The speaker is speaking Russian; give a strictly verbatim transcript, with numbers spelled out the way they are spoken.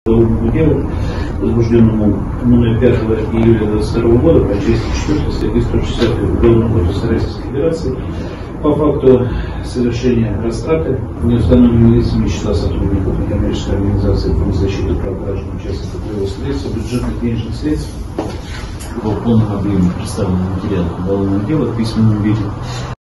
уголовному делу, возбужденному мной пятого июля двадцать второго года по части четвёртой статьи сто шестьдесят Уголовного кодекса Российской Федерации по факту совершения растраты неустановленными лицами числа сотрудников некоммерческой организации по защите прав граждан, участников боевых средств, бюджетных денежных средств по полному объему представленного материала уголовного дела в письменном виде.